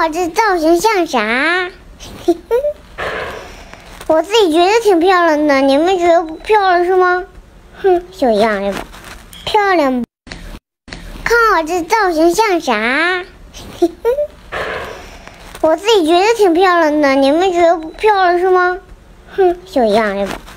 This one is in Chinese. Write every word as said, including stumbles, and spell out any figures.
我这造型像啥？我自己觉得挺漂亮的，你们觉得不漂亮是吗？哼，就一样的吧，漂亮。看我这造型像啥？我自己觉得挺漂亮的，你们觉得不漂亮是吗？哼，就一样的吧。